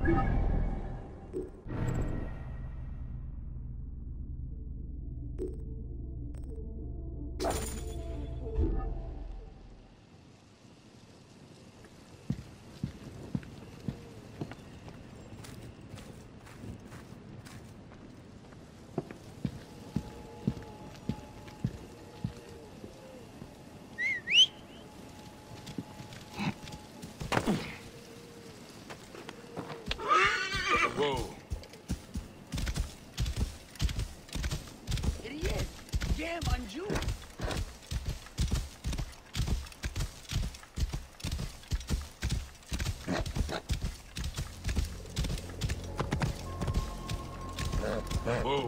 Whoa. Idiot! Jam on you! Whoa.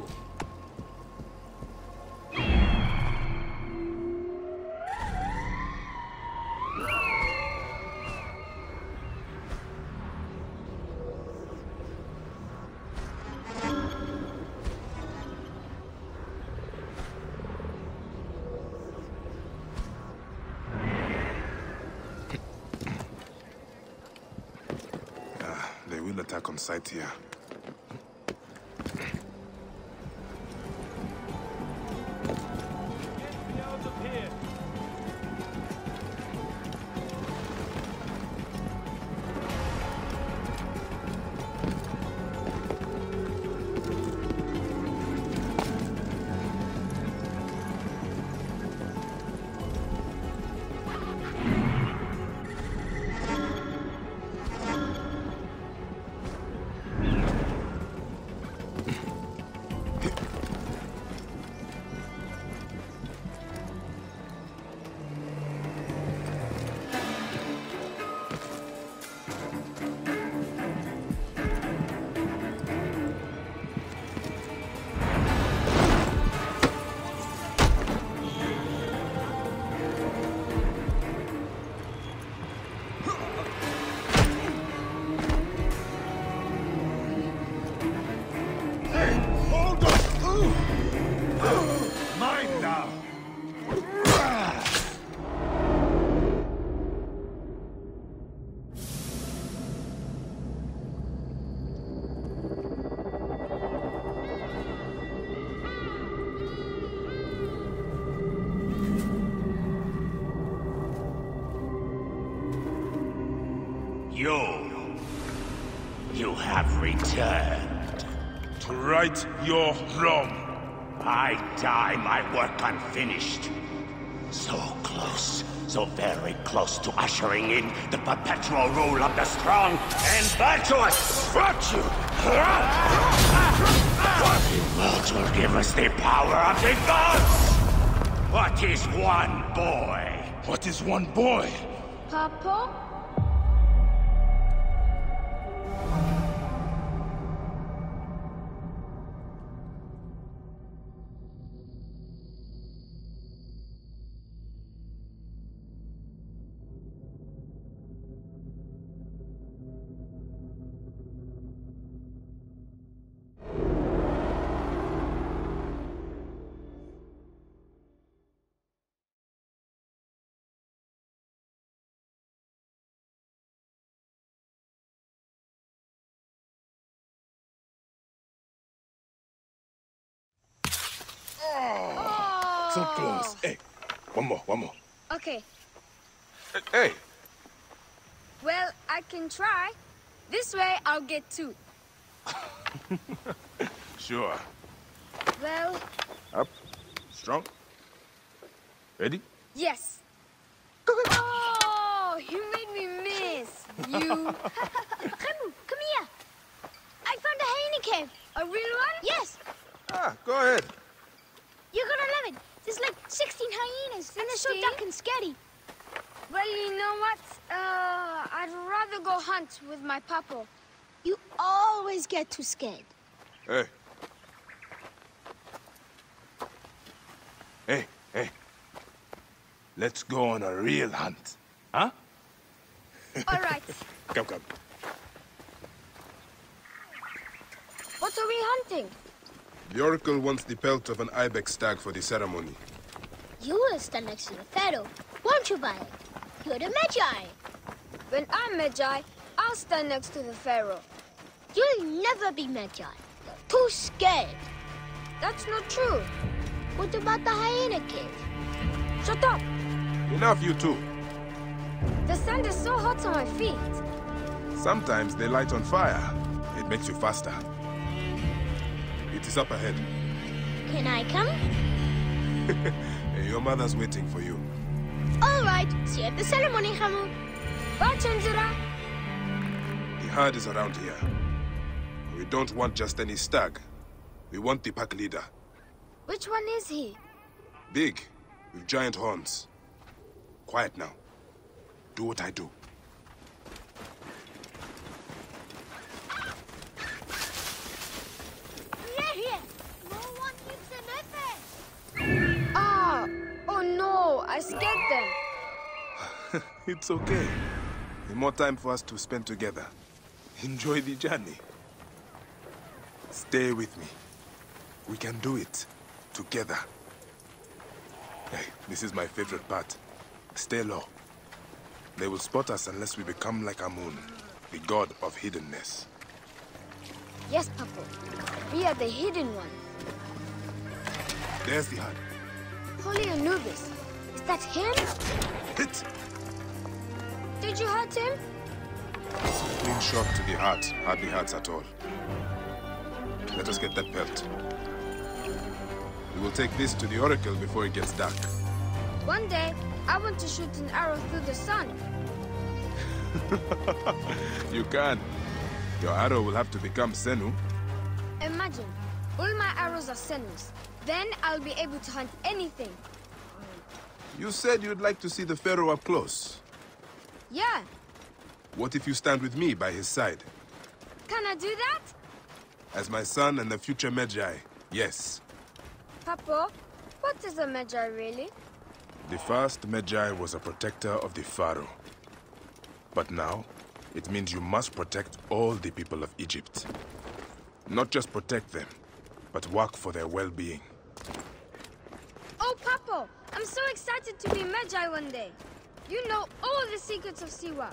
They will attack on sight here. You have returned. To right your wrong. I die my work unfinished. So close, so very close to ushering in the perpetual rule of the strong and virtuous. Virtue! What will give us the power of the gods? What is one boy? What is one boy? Papa? So close. Hey, one more. Okay. Hey! Well, I can try. This way, I'll get two. Sure. Well... Up. Strong. Ready? Yes. Oh, you made me miss. You... Remu, come here. I found a hyena cave. A real one? Yes. Go ahead. You're gonna love it. There's like 16 hyenas, and they're so 16? dark and scary. Well, you know what? I'd rather go hunt with my papa. You always get too scared. Hey. Hey. Let's go on a real hunt. Huh? All right. Come. What are we hunting? The Oracle wants the pelt of an ibex stag for the ceremony. You will stand next to the pharaoh, won't you, Violet? You're the Magi. When I'm Magi, I'll stand next to the pharaoh. You'll never be Magi. Too scared. That's not true. What about the hyena cave? Shut up! Enough, you two. The sand is so hot on my feet. Sometimes they light on fire. It makes you faster. It is up ahead. Can I come? Your mother's waiting for you. All right. See you at the ceremony, Hamu. Bye, Chenjira. The herd is around here. We don't want just any stag. We want the pack leader. Which one is he? Big, with giant horns. Quiet now. Do what I do. No one keeps an effort. Ah! Oh no, I scared them. It's okay. More time for us to spend together. Enjoy the journey. Stay with me. We can do it. Together. Hey, this is my favorite part. Stay low. They will spot us unless we become like Amun, the god of hiddenness. Yes, Papa. We are the hidden one. There's the herd. Holy Anubis. Is that him? Hit! Did you hurt him? Clean shot to the heart. Hardly hurts at all. Let us get that pelt. We will take this to the Oracle before it gets dark. One day, I want to shoot an arrow through the sun. You can. Your arrow will have to become Senu. Imagine, all my arrows are Senus. Then I'll be able to hunt anything. You said you'd like to see the Pharaoh up close. Yeah, What if you stand with me by his side? can I do that? As my son and the future Magi, yes. Papa, what is a Magi really? The first Magi was a protector of the Pharaoh. But now, it means you must protect all the people of Egypt. Not just protect them, but work for their well-being. Oh, Papa, I'm so excited to be Magi one day. You know all the secrets of Siwa.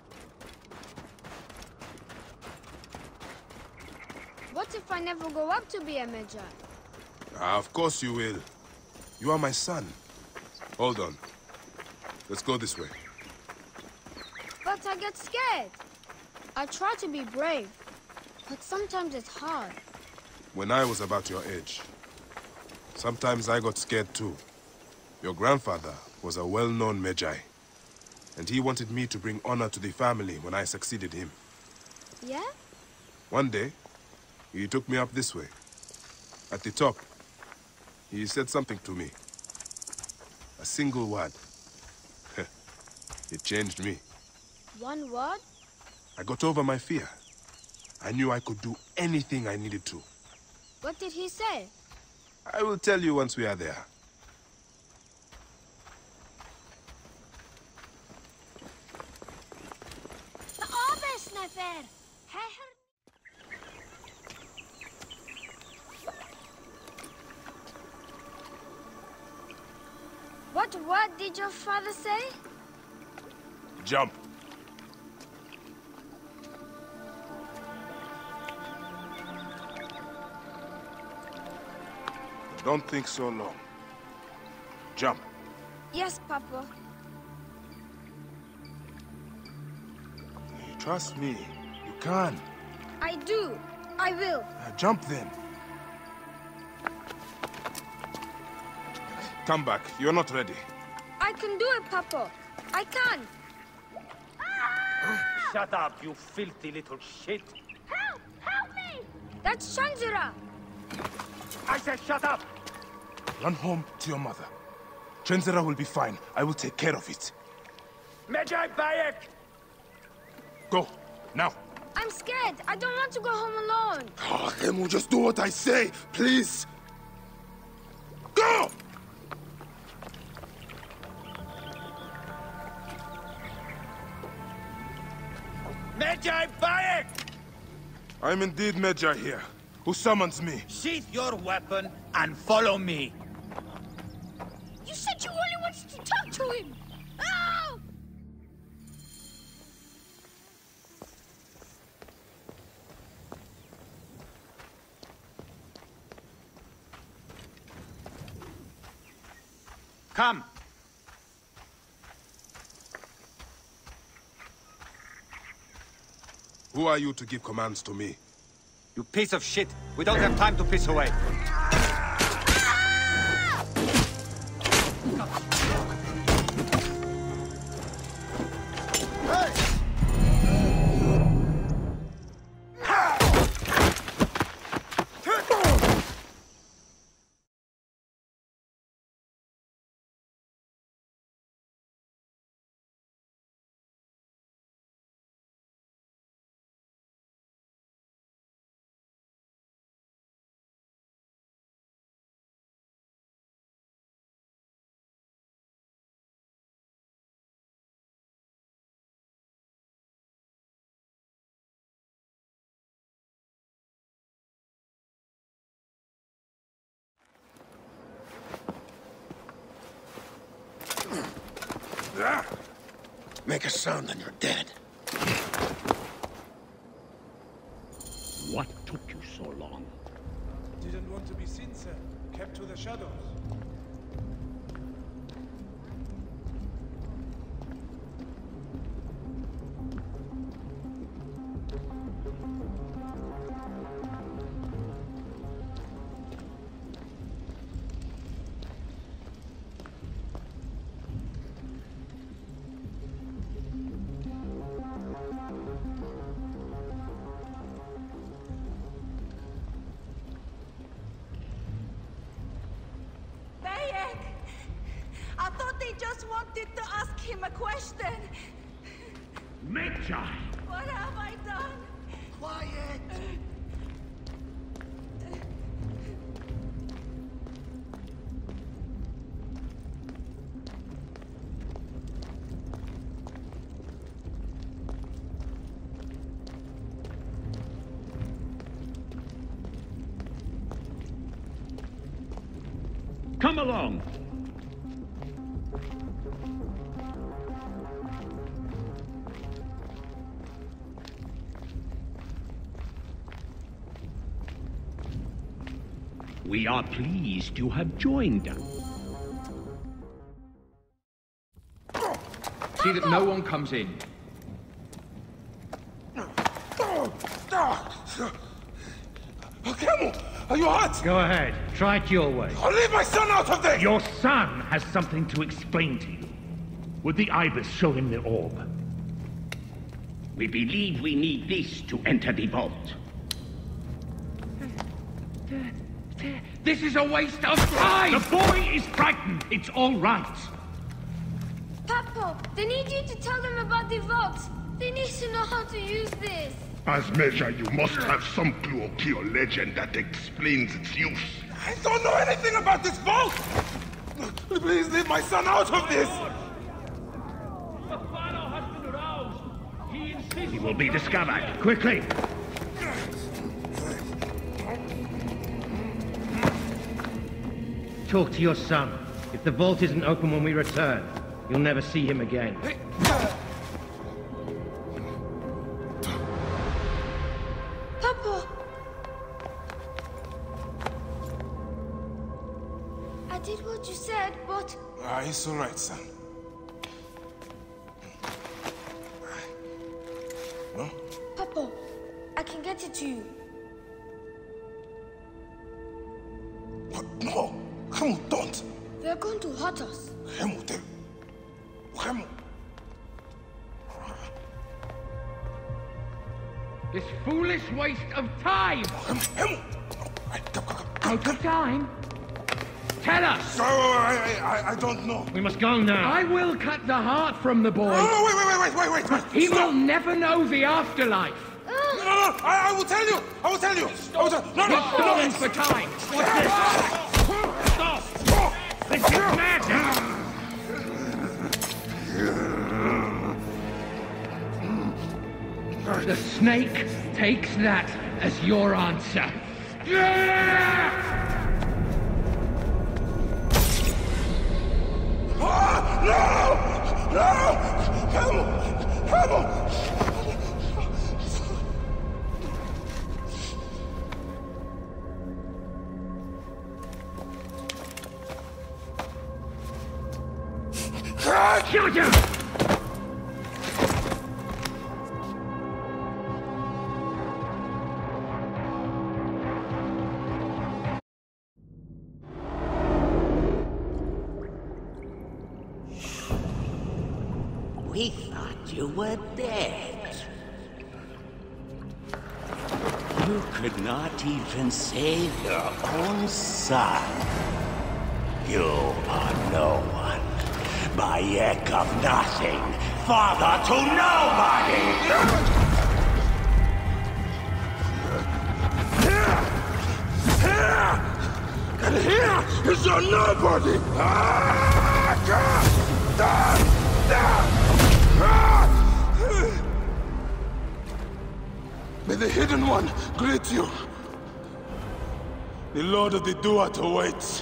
What if I never go up to be a Magi? Of course you will. You are my son. Hold on. Let's go this way. But I get scared. I try to be brave, but sometimes it's hard. When I was about your age, sometimes I got scared too. Your grandfather was a well-known Magi, and he wanted me to bring honor to the family when I succeeded him. Yeah? One day, he took me up this way. At the top, he said something to me. A single word. It changed me. One word? I got over my fear. I knew I could do anything I needed to. What did he say? I will tell you once we are there. What word did your father say? Jump. Don't think so long. Jump. Yes, Papa. Trust me. You can. I do. I will. Jump then. Come back. You're not ready. I can do it, Papa. I can. Shut up, you filthy little shit! Help! Help me! That's Shanjira. I said shut up! Run home to your mother. Chenzera will be fine. I will take care of it. Magi Bayek! Go. Now. I'm scared. I don't want to go home alone. Khemu, just do what I say, please. Go! Magi Bayek! I'm indeed Magi here. Who summons me? Sheath your weapon and follow me. You said you only wanted to talk to him! Oh! Come. Who are you to give commands to me? You piece of shit. We don't have time to piss away. Make a sound and you're dead. What took you so long? Didn't want to be seen, sir. Kept to the shadows. I thought they just wanted to ask him a question. Medjay! What have I done? Quiet! Come along! We are pleased you have joined us. See that no one comes in. Camel, are you hurt? Go ahead. Try it your way. I'll leave my son out of this! Your son has something to explain to you. Would the Ibis show him the orb? We believe we need this to enter the vault. This is a waste of time! The boy is frightened. It's all right. Papo, they need you to tell them about the vault. They need to know how to use this. As Medjay, you must have some clue or key or legend that explains its use. I don't know anything about this vault! Please leave my son out of this! The Pharaoh has been aroused. He insists. He will be discovered. Quickly! Talk to your son. If the vault isn't open when we return, you'll never see him again. Papo! I did what you said, but... It's all right, son. No? Papo, I can get it to you. What? No! Camel, don't! They're going to hurt us. Camel, Camel! This foolish waste of time! Camel! Out of time? Tell us! I don't know. We must go now. I will cut the heart from the boy. Oh, wait. He will never know the afterlife. No, I will tell you. I will tell you. We're stalling for time. What's this? Stop! This is madness! The snake takes that as your answer. No! Camel! Shoot him! We thought you were dead. You could not even save your own son. You are no one. Bayek of nothing. Father to nobody! And here is your nobody! May the Hidden One greet you. The Lord of the Duat awaits.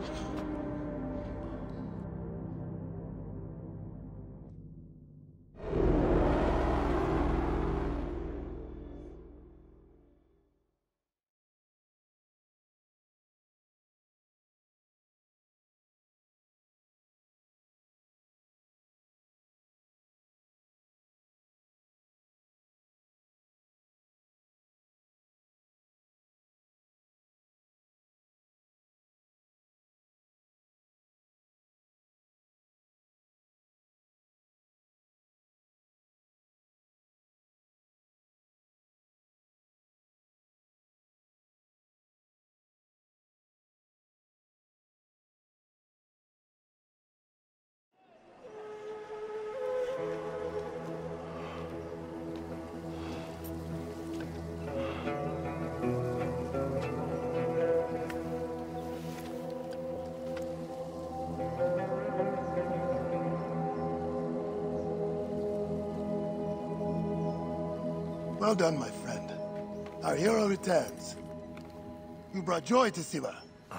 Well done, my friend. Our hero returns. You brought joy to Siwa.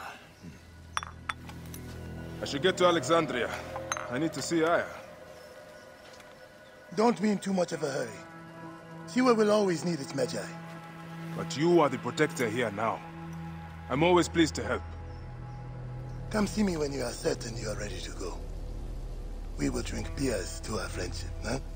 I should get to Alexandria. I need to see Aya. Don't be in too much of a hurry. Siwa will always need its Magi. But you are the protector here now. I'm always pleased to help. Come see me when you are certain you are ready to go. We will drink beers to our friendship, huh?